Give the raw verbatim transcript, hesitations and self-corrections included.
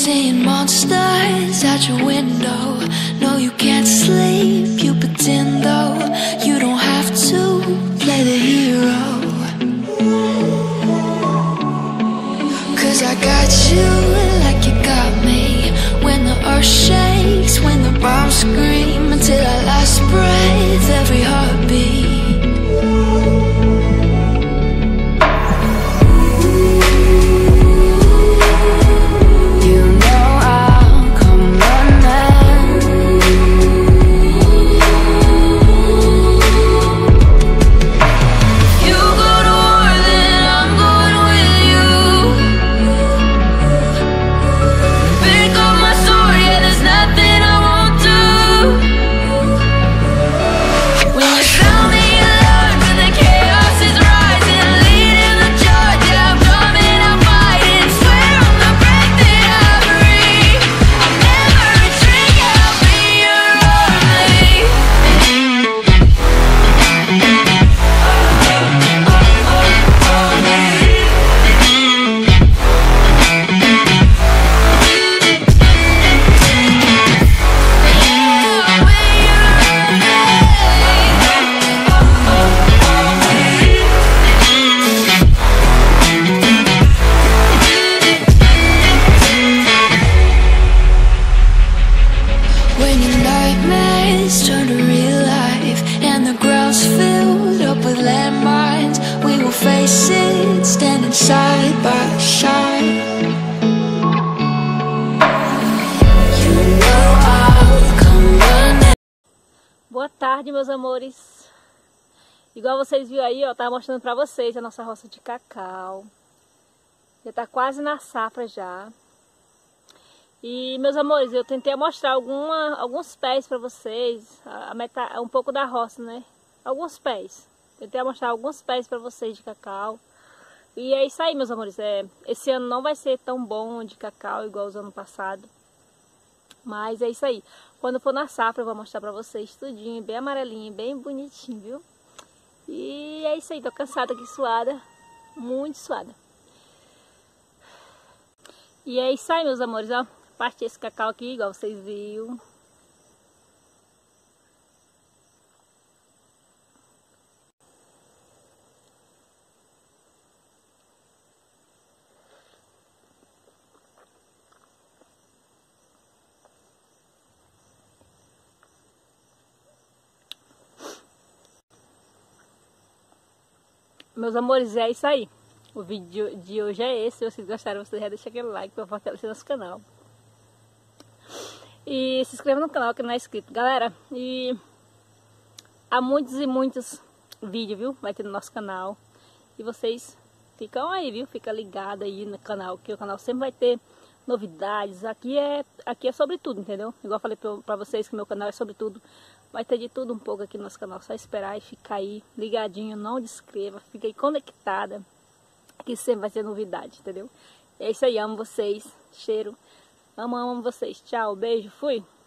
seeing monsters out your window. No, you can't sleep, you pretend though. You don't have to play the hero, 'cause I got you like you got me. When the earth shakes, when the bombs scream, until our last breath, every heartbeat. Boa tarde, meus amores. Igual vocês viram aí, ó, tava mostrando pra vocês a nossa roça de cacau. Já tá quase na safra já. E, meus amores, eu tentei mostrar alguma, alguns pés pra vocês, a, a meta, um pouco da roça, né? Alguns pés. Tentei mostrar alguns pés pra vocês de cacau. E é isso aí, meus amores. É, esse ano não vai ser tão bom de cacau igual os anos passados. Mas é isso aí. Quando for na safra eu vou mostrar pra vocês tudinho, bem amarelinho, bem bonitinho, viu? E é isso aí, tô cansada aqui, suada, muito suada. E é isso aí, meus amores, ó. Parti esse cacau aqui, igual vocês viram. Meus amores, é isso aí. O vídeo de hoje é esse. Se vocês gostaram, vocês já deixam aquele like para fortalecer nosso canal. E se inscreva no canal que não é inscrito, galera. E há muitos e muitos vídeos, viu? Vai ter no nosso canal. E vocês ficam aí, viu? Fica ligado aí no canal, que o canal sempre vai ter novidades. Aqui é, aqui é sobre tudo, entendeu? Igual eu falei pra, pra vocês que meu canal é sobre tudo. Vai ter de tudo um pouco aqui no nosso canal. Só esperar e ficar aí ligadinho, não descreva. Fica aí conectada, que sempre vai ter novidade, entendeu? É isso aí, amo vocês. Cheiro. Amo, amo vocês. Tchau, beijo, fui.